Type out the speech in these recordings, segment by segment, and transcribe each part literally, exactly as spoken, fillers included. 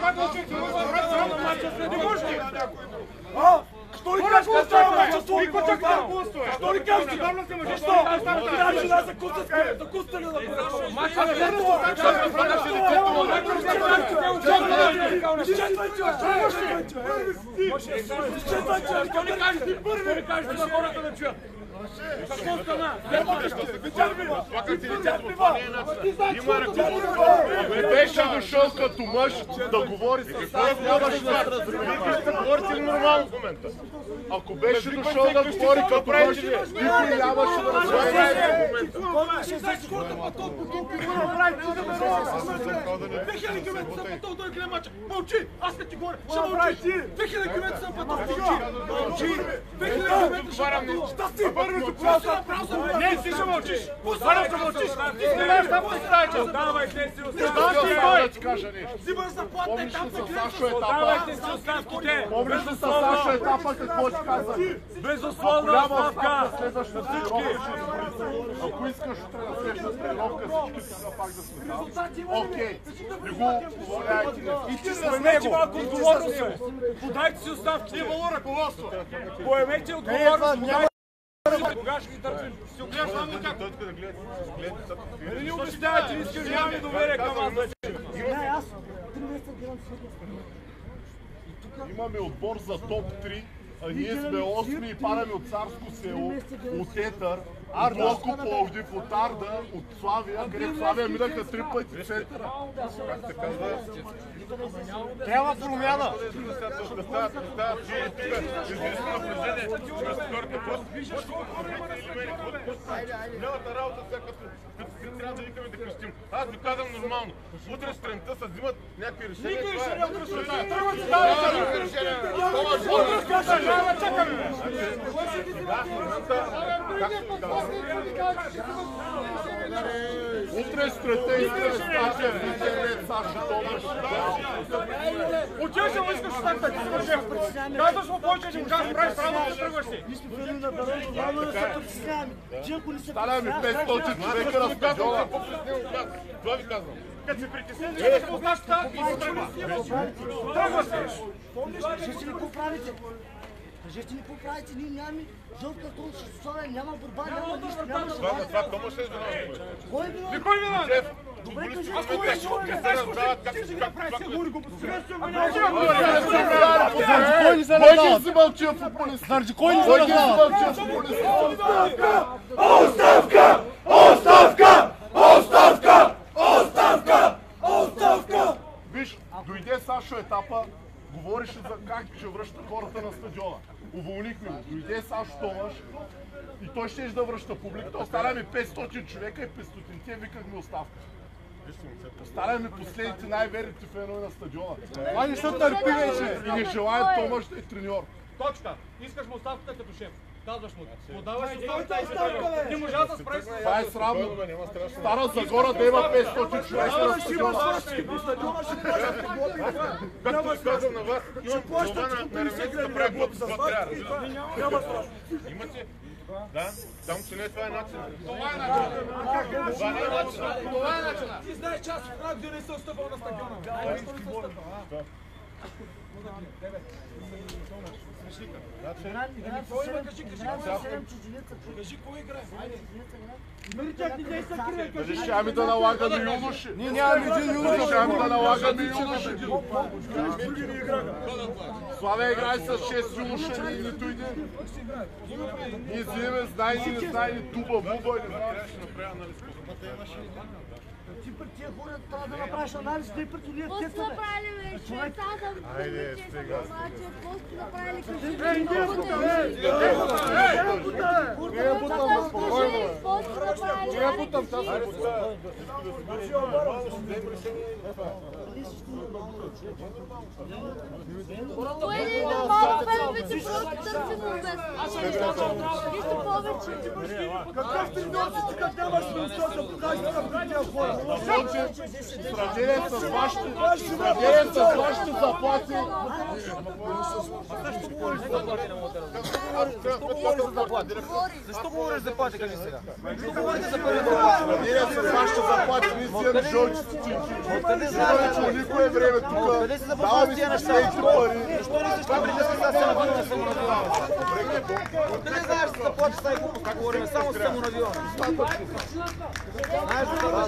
Що ли кажеш, че това мача с Лови Кочакта? Що ли кажеш, че това мача с Лови Кочакта? Трябва жена за кустъцка, за кустъня да бъде. Мача с Какво стана? Не беше дошъл като мъж да говори с нас, нямаше да говорите ли нормално в момента? Ако беше дошъл да говори като мъж, никой нямаше да разговаря в момента. две хиляди километра съм пътал да гледа мача. Мълчи! Аз като ти говоря, ще мълчи! две хиляди километра съм пътал, мълчи! две хиляди километра ще пътал! Щасти! Не, си ще мълчиш! Първо ще мълчиш! Ти си не знаеш само да си дай час! Давайте си оставките! Взимаш заплата етапа, давайте си оставките! Помниш ли са Сашо етапа какво ти казах? Безусловна оставка! Следваща всички! Ако искаш на следваща тренировка, всички трябва пак да сме там. Окей, не го позволяйте. И ти поемете малко отговорност! Подайте си оставките! Имало ръководство! Поемете отговорност! Кога ще ги търпим? Си огледаш само как? Не ни обещавайте, не искаш, нямаме доверие към вас вече. Имаме отбор за топ три, а ние сме осми и падаме от Царско село, от Етър, от Локо Пловдив, от Арда, от Славия, където Славия минаха три пъти центъра. Как се казва? Трябва промяна! Лявата работа сега като трябва да викаме да крещим. Аз ви казвам нормално. Утре сутринта се взимат някакви решения. Никой решения утре сутринта! Трябва да си даваме решения! Утре скаша, няма чакаме! Утре сутринта искаме стача в интернет, Сашо Томаш. Отиваш, ама искаш останка, ти си шеф. Казваш му повече, че можеш да правиш работа, да тръгваш си. Сталяме петстотин човека на стадиона. Това ви казвам. Като се притеснеш, че да познаш това и се тръгва. Тръгва се. Кажете ли какво правите? Кажете ли какво правите? Ние нямаме жълт картон, ще славя, няма борба, няма нищо, няма шабата. Това Томаш е виновен. Кой е виновен? Кой е виновен? Добре, кажете. Аз го беше откъсваш, ти си да правиш, се говори го по Кой ни се надава? Си мълчи футболист. Заради кой ни се надава? Оставка! Оставка! Оставка! Оставка! Оставка! Оставка! Виж, дойде Сашо етапа, говореше за как ще връща хората на стадиона. Уволнихме го. Дойде Сашо Томаш и той ще да връща публиката. Оставяме петстотин човека и петстотин те викахме оставка. Оставяме последните най-верните фенове на стадиона. Това не се търпи вече. И не желаят Томаш да е треньор. Точка. Искаш му оставката като шеф. Казваш му. Подаваш оставката и се тръгва. Не можа да спреш. Това е срамно. Стара Загора да има петстотин човека на стадиона. Както ви казвам на вас, имам това на ремето да прави каквото трябва. Няма страшно. Имате? Да, само че не това е начин. Това е начин. Това е начин. Това е начин. Ти знаеш, че аз в крак да не се отстъпал на стадиона. Кажи кой играе. Кажи, ще ами да налагаме юноши. Ние нямаме един юноши. Ще ами да налагаме юноши. Славя играе с шест юноши и нито един. Ние взимаме знайни, не знайни, дуба, буба и не знам, ще направя анализ. Ти пред тия хора трябва да направиш анализ, тъй пред тия Какво сте направили вече? Айде, стига. Какво сте направили? Не е бутам, спокойно е. Не е бутам, тя се бутам. Кой е нормално феновете, просто търсим обезпечение. Нищо повече. Какъв ти носи, ти как нямаш мисъл да покажеш на тия хора? Сравнение с вашите заплати. защо говориш за заплати? Защо говориш за заплати, кажи сега? Защо говориш за пари за заплати? Ние се вашите заплати, ние си имаме жълчите чинки. Откъде знаеш? Никое време тук. Откъде си запознал с тия неща? Защо не също приказка за самонавиване, самонавиване? Откъде знаеш за заплати са и глупост? Как говорим само с самонавиване? Знаеш за това?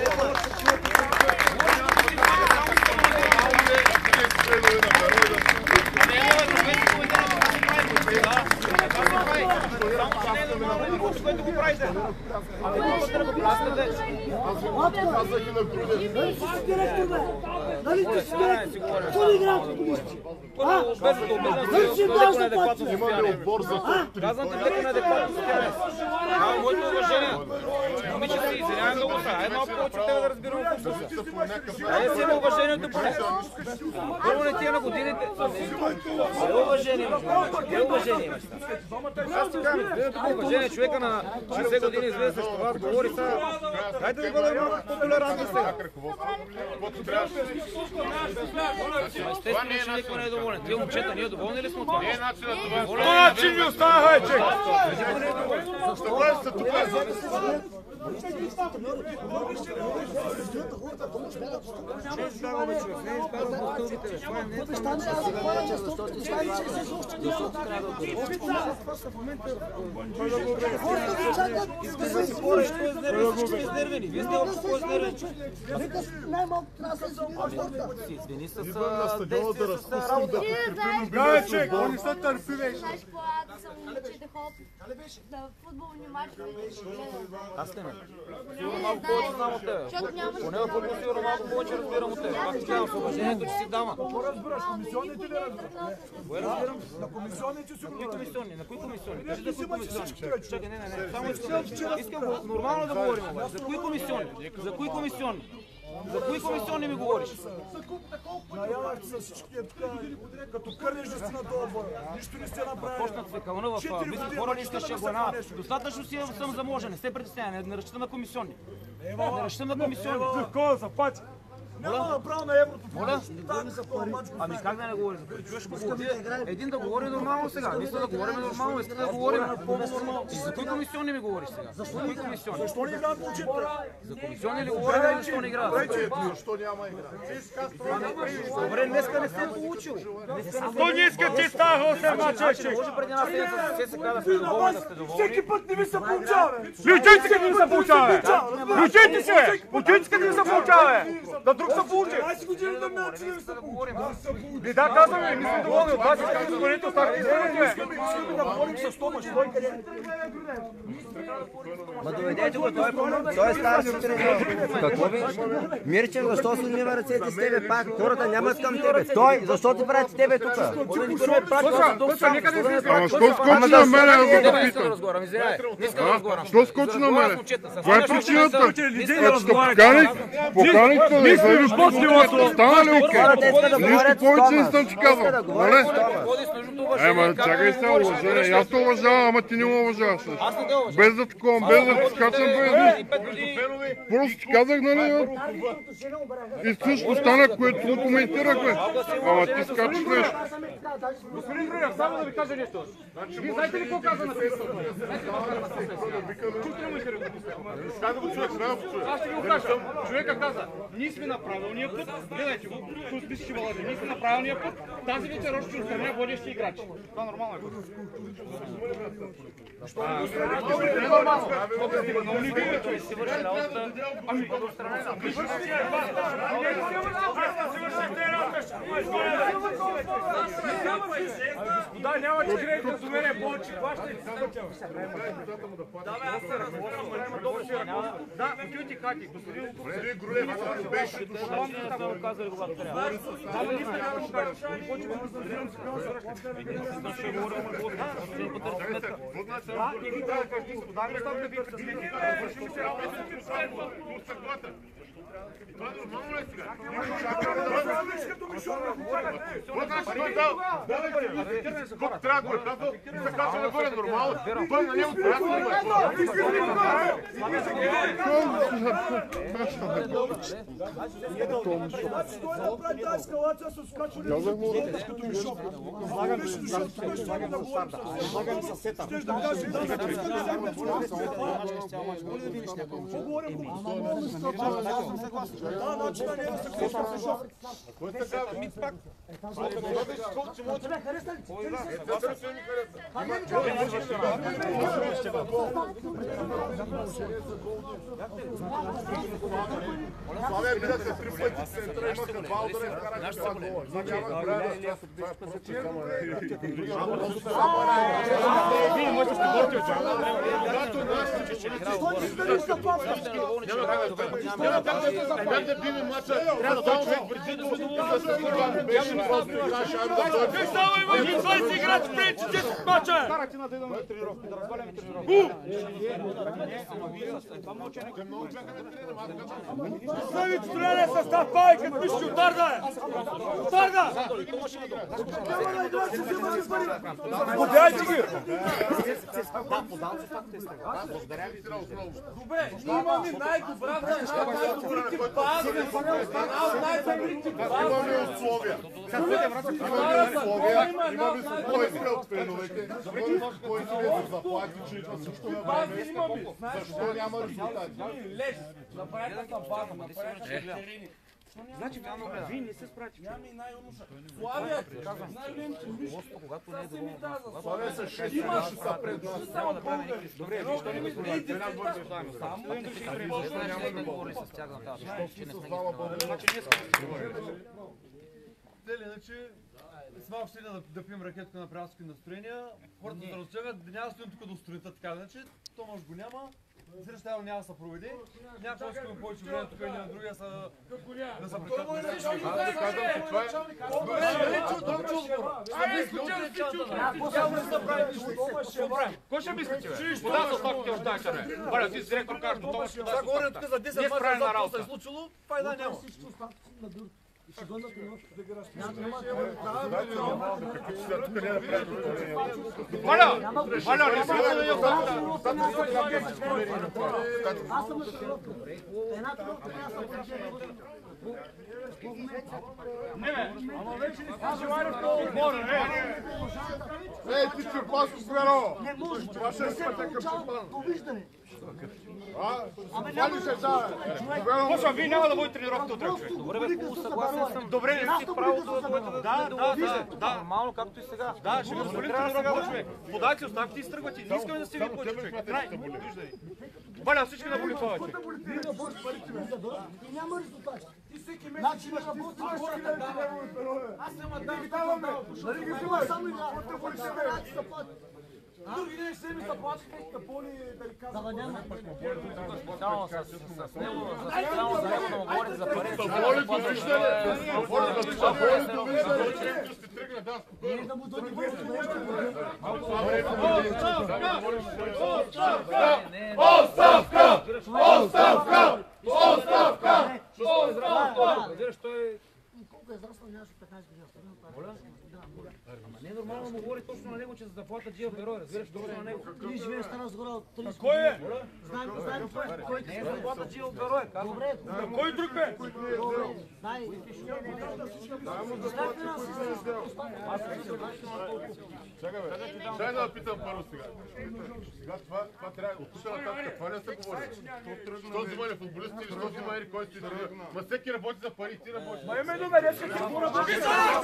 Което го правите. Ами не да го плащате. Казах и на Грудев. Нали си си директор, бе? Нали ти си директор? Какво ли играят футболисти? А? Нали си им даш заплати? Имаме отбор за топ три. Казвам ти леко неадекватно състояние. А, моето уважение. Момиче си, извинявай много са. Ай малко повече тебе да разбирам какво са. Ай си има уважението поне. Първо не тия на годините. Е уважение имаш. Е уважение имаш. Аз ти казвам, гледам тук уважение. Човека на шейсет години излезе срещу вас, говори сега. Дайте да бъдем малко по-толерантни сега. Естествено, че никой не е доволен. Тия момчета, ние доволни ли сме от това? По начин ми останаха, е, чек! Вие сте общо по-изнервени. Най-малко трябва да се спорта. Извини с действия с работа. Гай, чек, они са търпи, вече. Знаеш какво, аз съм момиче да ходя на футболни мачове. Аз не ме. Сигурно малко повече знам от тебе. Поне в футбол сигурно малко повече разбирам от тебе. Пак ти казвам с уважението, че си дама. Какво разбираш? Комисионните ли разбираш? Кое разбирам? На комисионните си На го кои разбираш. комисионни? На кои комисионни? Кажи за кои комисионни. Чакай, не, не, не. Само искам, искам нормално да говорим обаче. За кои комисионни? За кои комисионни? За кои комисионни ми говориш? Наявахте с всичките тук, като кърнеш да си на този отбор. Нищо не сте направили. Почнат се кълна в близки хора, не искаш глана. Достатъчно си съм заможен, не се притесняй, не разчитам на комисионни. Не разчитам на комисионни. За кой заплати? Няма направо на еврото. Моля? Ами как да не говорим? Чуеш какво? Един да говори нормално сега. Мисля да говорим нормално, иска да говорим. И за кои комисионни ми говориш сега? За кои комисионни? Защо не играят момчета? За комисионни ли говорим или защо не играят? Защо няма игра? Добре, днеска не съм получил. Той не иска ти става осем мача, чек. Може преди една седмица с ССК да сте доволни, да сте доволни. Всеки път не ви се получава. Лючете къде ви се получава. Лючете се. Лючете къде ви се получава. Да друг се получи. двайсет години да ме че не ви се получава. И да казваме, ние сме доволни от вас, искаме да говорите останали. Искаме да говорим с Томаш. Той къде е? Ма доведете го, той, той е стар си тренер. Какво ви? Мирчев, защо се умива ръцете с тебе пак? Хората нямат към тебе. Той, защо ти прати тебе тук? Ама що скочи на мене да го да питам? Що скочи на мене? Това е причината. Ето да поканих, поканих да не излежиш по-скилото. Стана ли окей? Нищо повече не съм ти казал. Мале? Ема чакай сега, уважение. Аз те уважавам, ама ти не ме уважаваш. Без да такова, без да ти скачам без. Просто ти казах, нали? И също стана, което му коментирахме. Ама ти скачаш нещо. Господин Груев, само да ви кажа нещо. Вие знаете ли какво каза на Фейсбук? Чуйте ли му интервю? Аз ще ви го кажа. Човека каза, ние сме на правилния път. Гледайте го, тук списъчи балази. Ние сме на правилния път. Тази вечер още ще отстраня водещи играчи. Това нормално е. Що не го отстраня? Но не ви вече си върши работа. Ами, да отстраня. Господа, няма че грейте с мене повече. Плащайте. Да, бе, аз се разговорям, но има добър си ръков. Да, отивайте хати. Господин Груев, беше дошъл. Да, го казали когато трябва. Да, бе, нищо няма да го кажеш. И почва да разбирам си какво сръща. Ще говорим на Бога. Ще им потърси сметка. Да, и ви трябва да кажете, господа, нещата да ви пресмети. Вършим се работа. Това нормално е сега. Какво значи той дал? Колко трябва да го е казал? И се кача нагоре нормално. Той на него приятно му е. Казах му, Слагаме със сета. Кой се казва? Митпак. Славя видя се три пъти центра, имаха два удара и вкараха два гола. Няма да правя да стряса, това е просто само вие можете да говорите от чана. Няма как да биме мача, трябва да човек преди да се беше просто и каже, айде да дойде. Виж само има и двайсет играчи преди десет мача! Карате на да идваме на тренировки, да разваляме тренировки. Слави строене състав, пайка, вижте, удар да е! Удар да! Подяйте ги! Добре, ние имаме най-добрата, най-добрите бази, най-добрите бази. Имаме условия. Имаме условия, имаме спокойствие от феновете. Имаме спокойствие за заплати, че идва също на време. Защо няма резултати? Леш, направете на база, направете на терени. Значи, вие не се справите. Нямаме и най-умуша. Славия, най-големите виж. Славия са шест имаше са пред нас. Само българи. Добре, защо не го справите? Само да не говори с тях на тази. Значи, не Дели, иначе с малко ще да, да пием ракетка на приятелски настроения, хората да разчегат, няма да стоим тук до строита така, иначе то може го няма, среща няма да се проведе, някакво искаме повече време тук или на другия са да се прекратят. Аз казвам, че това е... Кой ще мислите, бе? Куда са оставките в тази черве? Валя, ти си директор кажеш, но това ще да Сега говорим тук за десет мача, за какво се е случило, файда няма. Валя! Валя, не се да я Аз съм на тренировка. Една тренировка трябва да се Не бе, ама вече не сте желали в този отбор, е! Ей, ти черпаско сверо! Не може, Това ще не е се пътека получава черпан. довиждане. А? Абе, Това ли ще да? Почва, вие няма да водите тренировките утре, човек. Добре, бе, хубаво, съгласен съм. Добре, не си право да водите да... Да, да, да. Нормално, както и сега. Да, ще ви развалим тренировките, човек. Подайте оставките и стръгвате. Не искаме да сте ви повече, човек. Край. Валя, всички да боли това, човек. И няма резултати. Значи не работи на хората. Аз няма да даваме. Нали ги взима само и да. Други ден ще ми заплати, да поли, да ви казвам. Ама няма. Специално с него, специално за него да му говорите за пари. Боли довиждане! Боли довиждане! Ще тръгне, да, спокойно. Не да му дойде просто нещо. Оставка! Оставка! Оставка! Колко е израснал, нямаше петнайсет години. Не е нормално да му говори точно на него, че за заплата Джио Берой, разбираш добре на него. Ние живеем стана сгоре от трийсет Кой е? Знаем, знаем кой е. Кой Не е заплата Джио Берой, казвам. Добре, Кой друг бе? добре. Знай. Чакай, бе. Дай да питам първо сега. Сега това, това трябва, от тук нататък, това не се говори. Що взима ли футболисти или що взима или кой си тръгна? Ма всеки работи за пари, ти работиш. Ма име доверие, че ти го работи.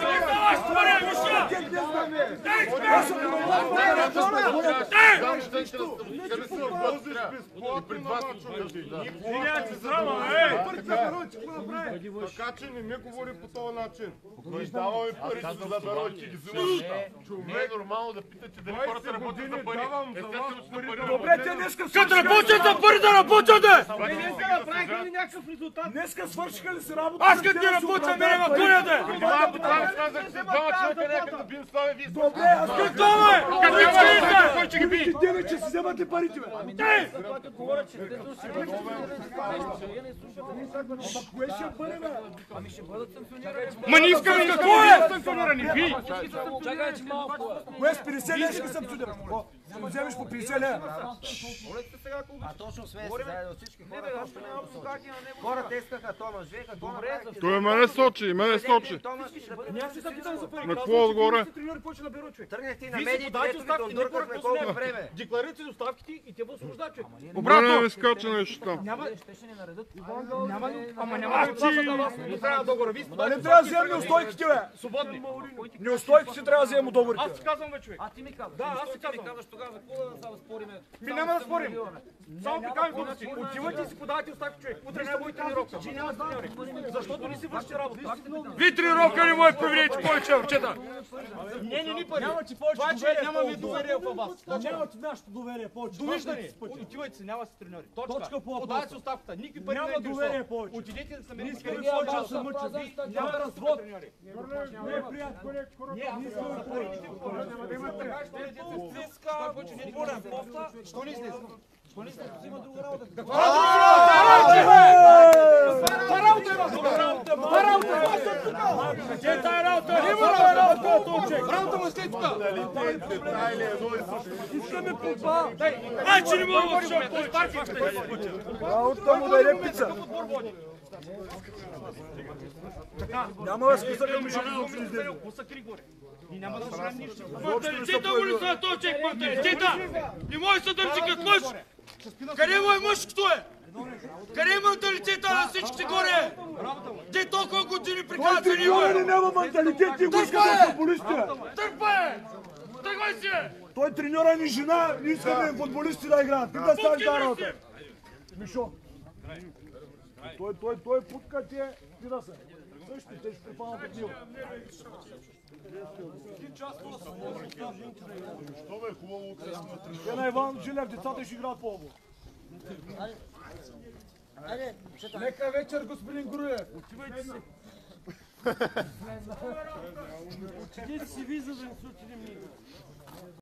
Така че не ми говори по този начин. Но издаваме пари, за да беро и ти ги взимаш. Не е нормално да питате дали хората работят за пари. Естествено, че на пари. Добре, те днеска като работят за пари да работят, бе! Днеска свършиха ли си работа? Аз като не работя, мене ма коня, бе! Аз казах, че двама човека някъде да бием с това, вие сте... Добре, аз как Това е! Как Кой ще ги бие? девет, че си вземат ли парите, бе? Те! Ама кое ще бъде, бе? Ма не искам какво е! Санкционирани, бий! Чакай, че малко. Кое с петдесет лева ще съм суден? Ще го вземеш по петдесет лева. А точно сме се заедно всички хора, точно няма посочи. Хората искаха Томаш, веха го направихте. Той мене сочи, мене сочи. Томаш ще да Няма си запитам за пари. На какво отгоре? Треньори почва да берат човек. тръгнахте и на Вие си медиите, подайте дето ви оставки, дондуркахме никога колко не време. Декларирате си оставките и те ви освобождат човек. Обратно ми скача нещо там. Няма... Няма... Ама няма да плащат на вас. Не трябва договора. Вие си Не подайте трябва да вземем неустойките, бе. свободни. Неустойки си трябва да вземем договорите. Аз ти казвам, бе, човек. А ти ми казваш. Да, аз ти Ти ми казвам. казваш тогава, за какво да сега да спориме? Ми няма да спорим. Само ти казвам глупости. Отивате и си подавате оставки, човек. Утре не бъде тренировка. Защото не си вършите работа. Ви тренировка не може повредите повече, овчета. Не, не ни пари. Няма ти повече Това, че доверие. нямаме доверие в вас. Няма ти нашето доверие повече. Довиждане. Отивайте си, няма си треньори. Точка. Точка по въпроса. Подавайте си оставката. Никакви пари Няма не интересува. доверие повече. Отидете да се намерите. Искаме къде повече са да се мъчат. Няма развод. Не е приятно. Не искаме повече. Що не излезе? Що не излезе? Взима друга работа. Работа му след тук! Детайли, едно и също. Ай, че не мога да шоу, той паркинг ще е. Работа му да е пица. Няма да списъка ми жени да излезе. Посъкри горе. И няма да спрем нищо. Менталитета му ли са този човек, менталитета? Не може се държи като мъж! Къде му е мъжкото е? Къде е менталитета на всичките горе? Те толкова години Той приказват за него треньора е! ли няма менталитет и го иска да е футболисти. Търпа е! Тръгвай си е! Той треньора ни жена, не искаме футболисти да играят. Как да стане тази работа? Мишо. Той, той, той путка ти е, ти да се. Също те ще припаднат от него. Що бе, хубаво утре сме тренировка. Те на Иван Жилев, децата ще играят по-обо. Лека вечер, господин Груев. Отивайте си. Отидете си виза да не се отидем ние.